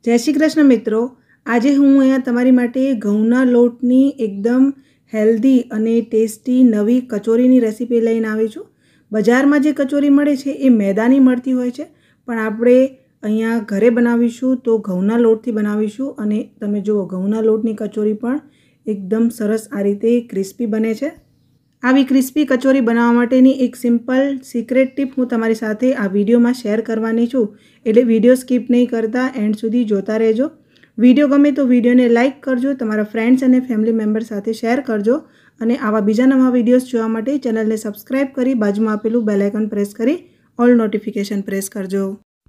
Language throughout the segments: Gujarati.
जय श्री कृष्ण मित्रों। आज हूँ अहींया तमारी माटे घऊना लोटनी एकदम हेल्धी अने टेस्टी नवी कचोरीनी रेसिपी लईने आवी छुं। बजारमां जे कचोरी मळे छे ए मैदानी मळती होय छे, पण आपणे अहींया घरे बनावीशुं तो घऊना लोटथी बनावीशुं। अने तमे जुओ घऊना लोटनी कचोरी पण एकदम सरस आ रीते क्रिस्पी बने छे। આવી ક્રિસ્પી કચોરી બનાવવા માટેની એક સિમ્પલ સિક્રેટ ટીપ હું તમારી સાથે આ વિડીયોમાં શેર કરવાની છું, એટલે વિડીયો સ્કીપ નહીં કરતા એન્ડ સુધી જોતા રહેજો। વિડીયો ગમે તો વિડીયોને લાઇક કરજો, તમારા ફ્રેન્ડ્સ અને ફેમિલી મેમ્બર સાથે શેર કરજો અને આવા બીજા નવા વિડીયોઝ જોવા માટે ચેનલને સબસ્ક્રાઇબ કરી બાજુમાં આપેલું બેલ આઇકન પ્રેસ કરી ઓલ નોટિફિકેશન પ્રેસ કરજો।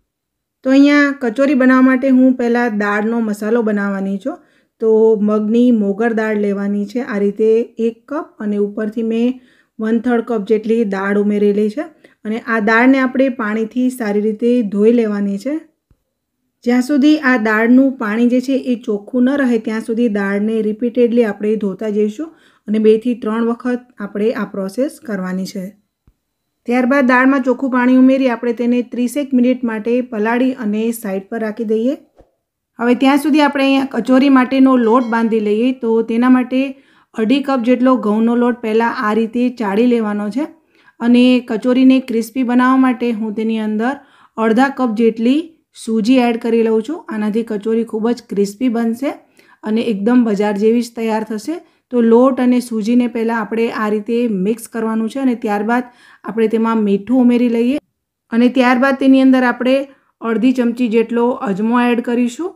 તો અહીંયા કચોરી બનાવવા માટે હું પહેલાં દાળનો મસાલો બનાવવાની છું। तो मगनी मोगर दाळ लेवानी छे। आ रीते 1 कप अने उपरथी मैं 1/3 कप जेटली दाळ उमेरेली छे अने आ दाळने आपणे पाणीथी सारी रीते धोई लेवानी छे। ज्यां सुधी आ दाळनुं पाणी जे छे ए चोख्खुं न रहे त्यां सुधी दाळने रिपीटेडली आपणे धोता जईशुं अने 2 થી 3 वखत आपणे आ प्रोसेस करवानी छे। त्यारबाद दाळमां चोख्खुं पाणी उमेरी आपणे तेने 30 मिनिट माटे पलाળી अने साइड पर राखी दईए। हवे त्यां सुधी आपणे अहींया कचोरी माटेनो लोट बांधी लईए। तो तेना माटे 2.5 कप जेटलो घऊंनो लोट पहेला आ रीते चाળી लेवानो छे अने कचोरीने क्रिस्पी बनाववा माटे हूँ तेनी अंदर 1/2 कप जेटली सूजी एड करी लઉં છું। आनाथी कचोरी खूब ज क्रिस्पी बनशे अने एकदम बजार जेवी ज तैयार थशे। तो लोट अने सूजीने पहेला आपणे आ रीते मिक्स करवानुं छे अने त्यारबाद आपणे तेमां मीठुं उमेरी लईए अने त्यारबाद तेनी अंदर आपणे 1/2 चमची जेटलो अजमो एड करीशुं।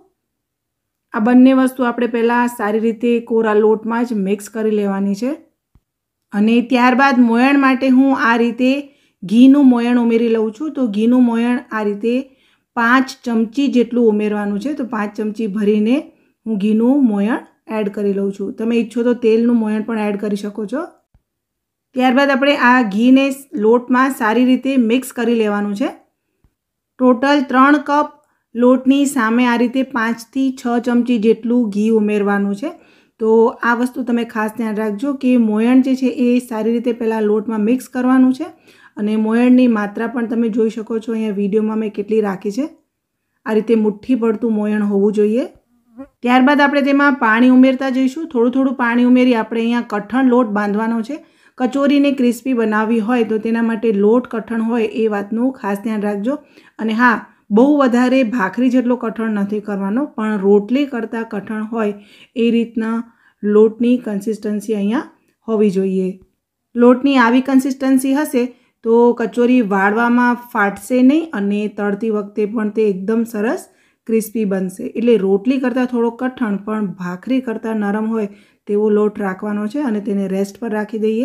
आ बंने वस्तु आपणे पहेला सारी रीते कोरा लोटमां ज मिक्स करी लेवानी छे अने त्यारबाद मोयण माटे हूँ आ रीते घीनुं मोयण उमेरी लઉં છું। तो घीनुं मोयण आ रीते 5 चमची जेटલું उमेरवानुं छे। तो 5 चमची भरीने हूँ घीनुं मोयण एड करी लઉં છું। तमे इच्छो तो तेलनुं मोयण पण एड करी शको छो। त्यारबाद आपणे आ घीने लोटमां सारी रीते मिक्स करी लेवानुं छे। टोटल 3 कप लोटनी सामे आ रीते 5 થી 6 चमची जेटलू घी उमेरवानुं छे। तो आ वस्तु तमे खास ध्यान राखजो कि मोयण जे छे ए सारी रीते पहेला लोटमां मिक्स करवानुं छे अने मोयणनी मात्रा पण तमे जोई शको छो। अहींया विडियोमां मैं केटली राखी छे। आ रीते मुठ्ठी पड़तुं मोयण होवुं जोईए। त्यारबाद आपणे तेमां पाणी उमेरता जईशुं। थोडुं थोडुं पाणी उमेरी आपणे अहींया कठण लोट बांधवानो छे। कचोरीने क्रिस्पी बनावी होय तो तेना माटे लोट कठण होय ए वातनुं खास ध्यान राखजो। अने हाँ, बहु वधारे भाखरी जेटलो कठण नहीं करवानो, पण रोटली करता कठण होय ए रीतना लोटनी कन्सिस्टन्सी अहींया होवी जोईए। लोटनी आवी कन्सिस्टन्सी हशे तो कचोरी वाळवामां फाटशे नहीं अने तळती वखते पण ते एकदम सरस क्रिस्पी बनशे। एटले रोटली करता थोड़ो कठण पण भाखरी करता नरम होय तेवो लोट राखवानो छे अने तेने रेस्ट पर राखी दईए।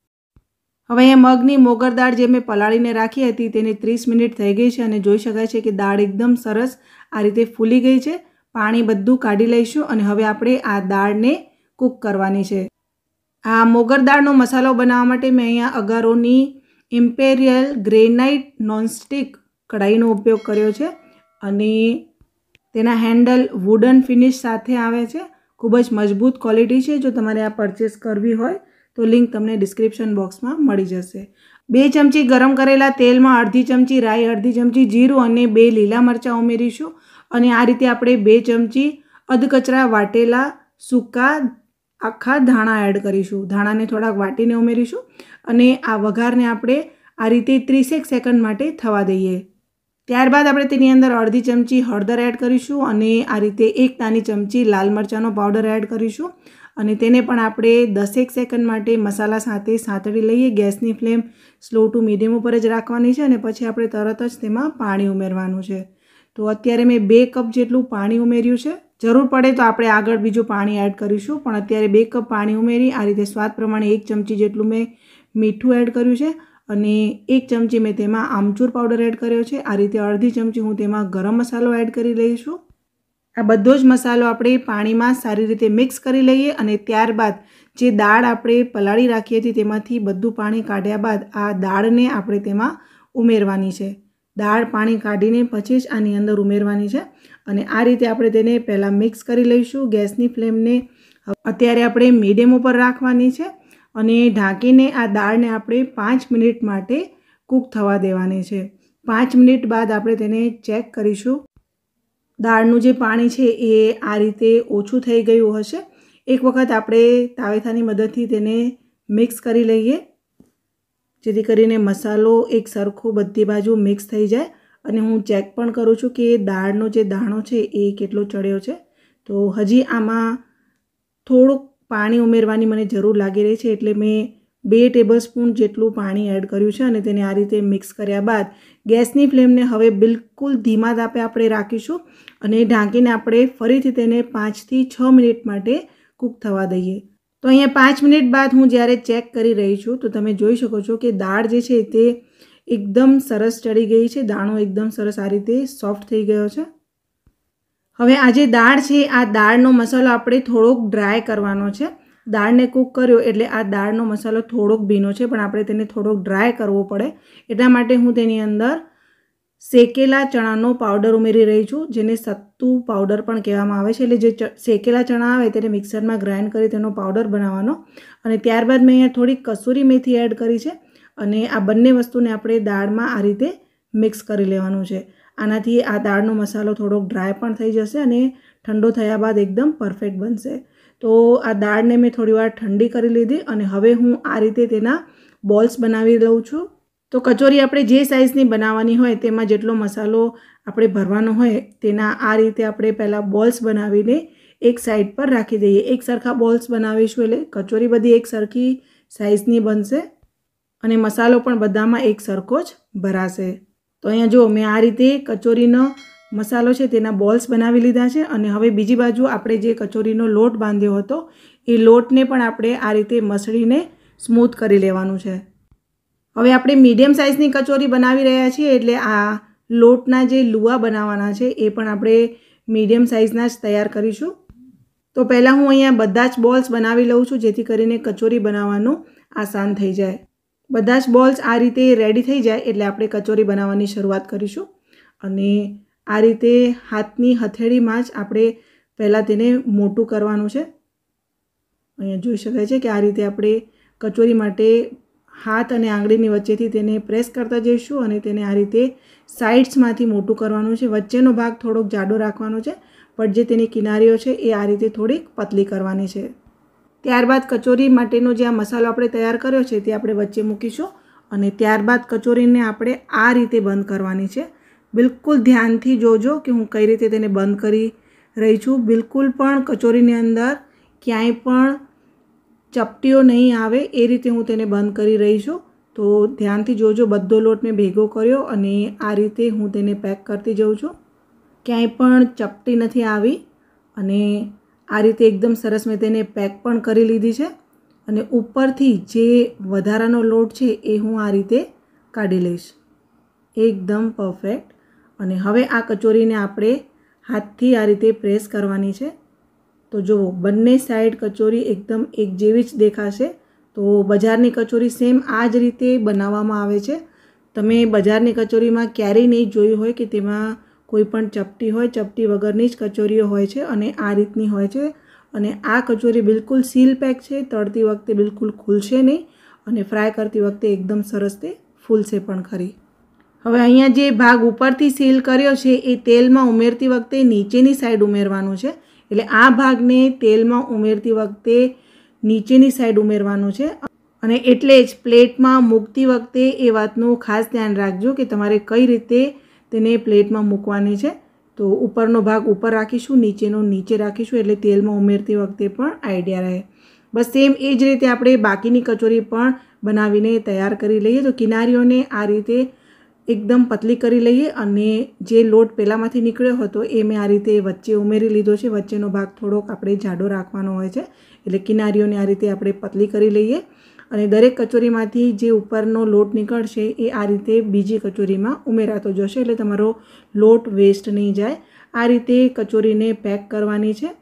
हवे अहींया मगनी मोगर दाळ जे मैं पलाळीने राखी हती तेने 30 मिनिट थई गई छे अने जोई शकाय छे कि दाळ एकदम सरस आ रीते फूली गई छे। पाणी बधुं काढी लईशुं अने हवे आपणे आ दाळने कूक करवानी छे। आ मोगर दाळनो मसालो बनाववा माटे मैं अहींया अगारोनी इम्पेरियल ग्रेनाइट नॉनस्टिक कढ़ाईनो उपयोग कर्यो छे अने तेना हेन्डल वुडन फिनिश साथे आवे छे। खूब ज मजबूत क्वॉलिटी छे। जो तमारे आ परचेस करवी होय तो लिंक तमने डिस्क्रिप्शन बॉक्स में मळी जशे। 2 चमची गरम करेला तेल में 1/2 चमची राई, 1/2 चमची जीरुं अने 2 लीला मरचा उमेरीशुं अने आ रीते आपणे 2 चमची अधकचरा वाटेला सूका आखा धाणा एड करीशुं। धाणाने थोड़ाक वाटीने उमेरीशुं अने आ वघारने आपणे आ रीते 30 सेकंड माटे थवा दईए। त्यारबाद आपणे तेनी अंदर 1/2 चमची हळदर एड करीशुं अने आ रीते 1 नानी चमची लाल मरचानो पाउडर एड करीशुं अने तेने पण आपणे 10 सेकंड माटे मसाला साथे सातળી लईए। गैसनी फ्लेम स्लो टू मीडियम पर ज राखवानी छे अने पछी आपणे तरत ज तेमां पाणी उमेरवानुं छे। तो अत्यारे मैं 2 कप जेटલું पाणी उमेर्યું છે। जरूर पड़े तो आपणे आगळ बीजुं पाणी एड करीशुं, पण अत्यारे 2 कप पाणी उमेरी आ रीते स्वाद प्रमाणे 1 चमची जेटલું मैं मीठुं एड कर्युं छे अने 1 चमची मैं तेमां आमचूर पाउडर एड कर्यो छे। आ रीते 1/2 चमची हूँ तेमां गरम मसालो एड करी लईशुं। आ बधो ज मसालो आपणे पाणीमां सारी रीते मिक्स करी लईए अने त्यारबाद जे दाळ आपणे पलाળી राखी हती तेमांथी बधुं पाणी काढ्या बाद आ दाळने आपणे तेमां उमेरवानी छे। दाळ पाणी काढीने पछी ज आनी अंदर उमेरवानी छे अने आ रीते आपणे तेने पहेला मिक्स करी लईशुं। गैसनी फ्लेमने अत्यारे आपणे मीडियम पर राखवानी छे अने ढांकीने आ दाळने आपणे 5 मिनिट माटे कूक थवा देवानी छे। 5 मिनिट बाद आपणे तेने चेक करीशुं। દાળનું જે પાણી છે એ આ રીતે ઓછું થઈ ગયું હશે. એક વખત આપણે તાવેથાની મદદથી તેને મિક્સ કરી લઈએ, જેથી કરીને મસાલો એક સરખો બધી બાજુ મિક્સ થઈ જાય. અને હું ચેક પણ કરું છું કે દાળનો જે દાણો છે એ કેટલો ચડ્યો છે. તો હજી આમાં થોડુંક પાણી ઉમેરવાની મને જરૂર લાગી રહી છે, એટલે મેં 2 ટેબલસ્પૂન જેટલું પાણી એડ કર્યું છે અને તેને આ રીતે મિક્સ કર્યા બાદ ગેસની ફ્લેમને હવે બિલકુલ ધીમા તાપે આપણે રાખીશું અને ઢાંકીને આપણે ફરીથી તેને 5 થી 6 મિનિટ માટે કૂક થવા દઈએ. તો અહીંયા 5 મિનિટ બાદ હું જ્યારે ચેક કરી રહી છું તો તમે જોઈ શકો છો કે દાળ જે છે તે એકદમ સરસ ચડી ગઈ છે. દાણો એકદમ સરસ આ રીતે સોફ્ટ થઈ ગયો છે. હવે આ જે દાળ છે આ દાળનો મસાલો આપણે થોડોક ડ્રાય કરવાનો છે. દાળને કૂક કર્યો એટલે આ દાળનો મસાલો થોડોક ભીનો છે, પણ આપણે તેને થોડોક ડ્રાય કરવો પડે. એટલા માટે હું તેની અંદર શેકેલા ચણાનો પાવડર ઉમેરી રહી છું, જેને સત્તુ પાવડર પણ કહેવામાં આવે છે. એટલે જે શેકેલા ચણા આવે તેને મિક્સરમાં ગ્રાઇન્ડ કરી તેનો પાવડર બનાવવાનો. અને ત્યારબાદ મેં અહીંયા થોડી કસૂરી મેથી એડ કરી છે અને આ બંને વસ્તુને આપણે દાળમાં આ રીતે મિક્સ કરી લેવાનું છે. આનાથી આ દાળનો મસાલો થોડોક ડ્રાય પણ થઈ જશે અને ઠંડો થયા બાદ એકદમ પરફેક્ટ બનશે. તો આ દાળને મેં થોડીવાર ઠંડી કરી લીધી અને હવે હું આ રીતે તેના બોલ્સ બનાવી લઉં છું. તો કચોરી આપણે જે સાઇઝની બનાવવાની હોય તેમાં જેટલો મસાલો આપણે ભરવાનો હોય તેના આ રીતે આપણે પહેલાં બોલ્સ બનાવીને એક સાઈડ પર રાખી દઈએ. એક સરખા બોલ્સ બનાવીશું એટલે કચોરી બધી એક સરખી સાઇઝની બનશે અને મસાલો પણ બધામાં એક સરખો જ ભરાશે. તો અહીંયા જો મેં આ રીતે કચોરીનો મસાલો છે તેના બોલ્સ બનાવી લીધા છે અને હવે બીજી બાજુ આપણે જે કચોરીનો લોટ બાંધ્યો હતો એ લોટને પણ આપણે આ રીતે મસળીને સ્મૂથ કરી લેવાનું છે. હવે આપણે મીડિયમ સાઇઝની કચોરી બનાવી રહ્યા છીએ એટલે આ લોટના જે લુવા બનાવવાના છે એ પણ આપણે મીડિયમ સાઇઝના જ તૈયાર કરીશું. તો પહેલાં હું અહીંયા બધા જ બોલ્સ બનાવી લઉં છું, જેથી કરીને કચોરી બનાવવાનું આસાન થઈ જાય. બધા જ બોલ્સ આ રીતે રેડી થઈ જાય એટલે આપણે કચોરી બનાવવાની શરૂઆત કરીશું. અને આ રીતે હાથની હથેળીમાં જ આપણે પહેલાં તેને મોટું કરવાનું છે. અહીંયા જોઈ શકાય છે કે આ રીતે આપણે કચોરી માટે હાથ અને આંગળીની વચ્ચેથી તેને પ્રેસ કરતા જઈશું અને તેને આ રીતે સાઇડ્સમાંથી મોટું કરવાનું છે. વચ્ચેનો ભાગ થોડોક જાડો રાખવાનો છે, પણ જે તેની કિનારીઓ છે એ આ રીતે થોડીક પતલી કરવાની છે. ત્યારબાદ કચોરી માટેનો જે આ મસાલો આપણે તૈયાર કર્યો છે તે આપણે વચ્ચે મૂકીશું અને ત્યારબાદ કચોરીને આપણે આ રીતે બંધ કરવાની છે. બિલકુલ ધ્યાનથી જોજો કે હું કઈ રીતે તેને બંધ કરી રહી છું. બિલકુલ પણ કચોરીની અંદર ક્યાંય પણ ચપટીઓ નહીં આવે એ રીતે હું તેને બંધ કરી રહી છું. તો ધ્યાનથી જોજો. બધો લોટ મેં ભેગો કર્યો અને આ રીતે હું તેને પેક કરતી જઉં છું. ક્યાંય પણ ચપટી નથી આવી અને આ રીતે એકદમ સરસ મેં તેને પેક પણ કરી લીધી છે. અને ઉપરથી જે વધારાનો લોટ છે એ હું આ રીતે કાઢી લઈશ. એકદમ પરફેક્ટ. અને હવે આ કચોરીને આપણે હાથથી આ રીતે પ્રેસ કરવાની છે. તો જુઓ બંને સાઈડ કચોરી એકદમ એક જેવી જ દેખાશે. તો બજારની કચોરી સેમ આ જ રીતે બનાવવામાં આવે છે. તમે બજારની કચોરીમાં ક્યારેય નહીં જોયું હોય કે તેમાં કોઈ પણ ચપટી હોય. ચપટી વગરની જ કચોરીઓ હોય છે અને આ રીતની હોય છે. અને આ કચોરી બિલકુલ સીલ પેક છે. તળતી વખતે બિલકુલ ખુલશે નહીં અને ફ્રાય કરતી વખતે એકદમ સરસ તે ફૂલશે પણ ખરી. હવે અહીંયા જે ભાગ ઉપરથી સીલ કર્યો છે એ તેલમાં ઉમેરતી વખતે નીચેની સાઈડ ઉમેરવાનું છે. એટલે આ ભાગને તેલમાં ઉમેરતી વખતે નીચેની સાઈડ ઉમેરવાનું છે. અને એટલે જ પ્લેટમાં મૂકતી વખતે એ વાતનું ખાસ ધ્યાન રાખજો કે તમારે કઈ રીતે તેને પ્લેટમાં મૂકવાની છે. તો ઉપરનો ભાગ ઉપર રાખીશું, નીચેનો નીચે રાખીશું, એટલે તેલમાં ઉમેરતી વખતે પણ આઈડિયા રહે. બસ સેમ એ જ રીતે આપણે બાકીની કચોરી પણ બનાવીને તૈયાર કરી લઈએ. તો કિનારીઓને આ રીતે એકદમ પતલી કરી લઈએ અને જે લોટ પહેલાંમાંથી નીકળ્યો હતો એ મેં આ રીતે વચ્ચે ઉમેરી લીધો છે. વચ્ચેનો ભાગ થોડોક આપણે જાડો રાખવાનો હોય છે, એટલે કિનારીઓને આ રીતે આપણે પતલી કરી લઈએ. અને દરેક કચોરીમાંથી જે ઉપરનો લોટ નીકળશે એ આ રીતે બીજી કચોરીમાં ઉમેરાતો જશે, એટલે તમારો લોટ વેસ્ટ નહીં જાય. આ રીતે કચોરીને પેક કરવાની છે.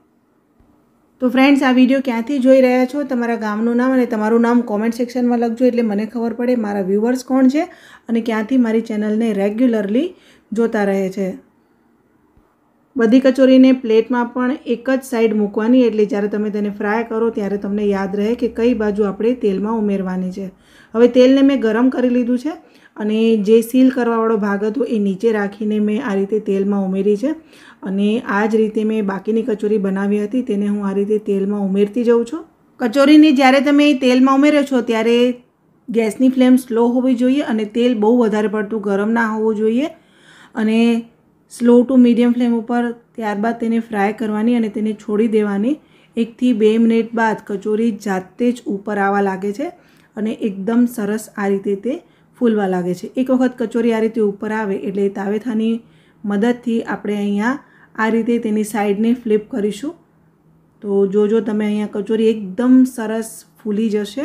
તો ફ્રેન્ડ્સ, આ વિડીયો ક્યાંથી જોઈ રહ્યા છો, તમારા ગામનું નામ અને તમારું નામ કોમેન્ટ સેક્શનમાં લખજો, એટલે મને ખબર પડે મારા વ્યૂવર્સ કોણ છે અને ક્યાંથી મારી ચેનલને રેગ્યુલરલી જોતા રહે છે. બધી કચોરીને પ્લેટમાં પણ એક જ સાઈડ મૂકવાની, એટલે જ્યારે તમે તેને ફ્રાય કરો ત્યારે તમને યાદ રહે કે કઈ બાજુ આપણે તેલમાં ઉમેરવાની છે. હવે તેલને મેં ગરમ કરી લીધું છે અને જે સીલ કરવાવાળો ભાગ હતો એ નીચે રાખીને મેં આ રીતે તેલમાં ઉમેરી છે અને આ જ રીતે મેં બાકીની કચોરી બનાવી હતી તેને હું આ રીતે તેલમાં ઉમેરતી જાઉં છું. કચોરીને જ્યારે તમે તેલમાં ઉમેરો છો ત્યારે ગેસની ફ્લેમ સ્લો હોવી જોઈએ અને તેલ બહુ વધારે પડતું ગરમ ના હોવું જોઈએ અને સ્લો ટુ મીડિયમ ફ્લેમ ઉપર ત્યારબાદ તેને ફ્રાય કરવાની અને તેને છોડી દેવાની. 1 થી 2 મિનિટ બાદ કચોરી જાતે જ ઉપર આવવા લાગે છે અને એકદમ સરસ આ રીતે તે ફૂલવા લાગે છે. એક વખત કચોરી આ રીતે ઉપર આવે એટલે તાવેથાની મદદથી આપણે અહીંયા આ રીતે તેની સાઈડને ફ્લિપ કરીશું. તો જોજો તમે અહીંયા કચોરી એકદમ સરસ ફૂલી જશે.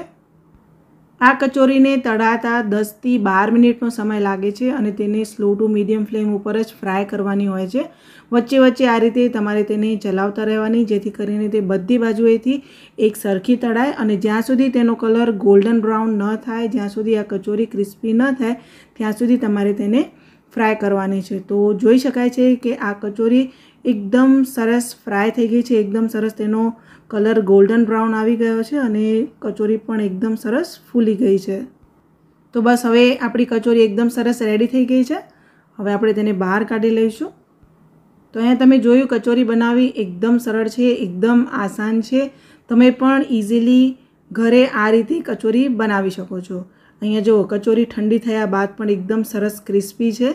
આ કચોરીને તળાતા 10 થી 12 મિનિટનો સમય લાગે છે અને તેને સ્લો ટુ મીડિયમ ફ્લેમ ઉપર જ ફ્રાય કરવાની હોય છે. વચ્ચે વચ્ચે આ રીતે તમારે તેને ચલાવતા રહેવાની જેથી કરીને તે બધી બાજુએથી એક સરખી તળાય અને જ્યાં સુધી તેનો કલર ગોલ્ડન બ્રાઉન ન થાય, જ્યાં સુધી આ કચોરી ક્રિસ્પી ન થાય ત્યાં સુધી તમારે તેને ફ્રાય કરવાની છે. તો જોઈ શકાય છે કે આ કચોરી એકદમ સરસ ફ્રાય થઈ ગઈ છે, એકદમ સરસ તેનો કલર ગોલ્ડન બ્રાઉન આવી ગયો છે અને કચોરી પણ એકદમ સરસ ફૂલી ગઈ છે. તો બસ હવે આપણી કચોરી એકદમ સરસ રેડી થઈ ગઈ છે. હવે આપણે તેને બહાર કાઢી લઈશું. તો અહીંયા તમે જોયું કચોરી બનાવવી એકદમ સરળ છે, એકદમ આસાન છે. તમે પણ ઇઝીલી ઘરે આ રીતે કચોરી બનાવી શકો છો. અહીંયા જુઓ કચોરી ઠંડી થયા બાદ પણ એકદમ સરસ ક્રિસ્પી છે,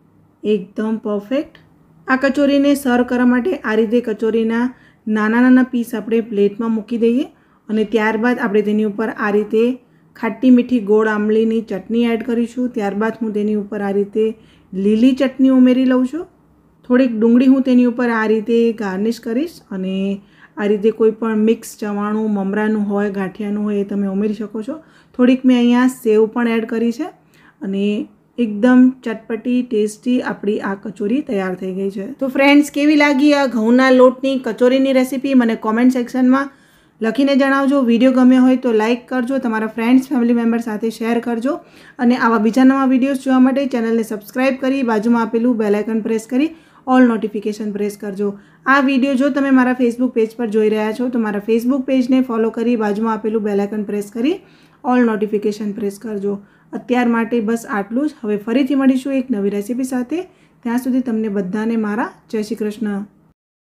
એકદમ પરફેક્ટ. આ કચોરીને સર્વ કરવા માટે આ રીતે કચોરીના નાના નાના પીસ આપણે પ્લેટમાં મૂકી દઈએ અને ત્યારબાદ આપણે તેની ઉપર આ રીતે ખાટી મીઠી ગોળ આંબલીની ચટણી એડ કરીશું. ત્યારબાદ હું તેની ઉપર આ રીતે લીલી ચટણી ઉમેરી લઉં છું. થોડીક ડુંગળી હું તેની ઉપર આ રીતે ગાર્નિશ કરીશ અને આ રીતે કોઈ પણ મિક્સ ચવાણું મમરાનું હોય, ગાંઠિયાનું હોય એ તમે ઉમેરી શકો છો. થોડીક મેં અહીંયા સેવ પણ એડ કરી છે અને એકદમ ચટપટી ટેસ્ટી આપણી આ કચોરી તૈયાર થઈ ગઈ છે. તો ફ્રેન્ડ્સ, કેવી લાગી આ ઘઉંના લોટની કચોરીની રેસીપી મને કોમેન્ટ સેક્શનમાં લખીને જણાવજો. વિડીયો ગમ્યો હોય તો લાઇક કરજો, તમારા ફ્રેન્ડ્સ ફેમિલી મેમ્બર સાથે શેર કરજો અને આવા બીજા નવા વિડીયોઝ જોવા માટે ચેનલને સબસ્ક્રાઈબ કરી બાજુમાં આપેલું બેલ આઇકન પ્રેસ કરી ઓલ નોટિફિકેશન પ્રેસ કરજો. આ વિડીયો જો તમે મારા ફેસબુક પેજ પર જોઈ રહ્યા છો તો મારા ફેસબુક પેજને ફોલો કરી બાજુમાં આપેલું બેલ આઇકન પ્રેસ કરી ઓલ નોટિફિકેશન પ્રેસ કરજો. અત્યાર માટે બસ આટલું જ. હવે ફરીથી મળીશું એક નવી રેસીપી સાથે. ત્યાં સુધી તમને બધાને મારા જય શ્રી કૃષ્ણ.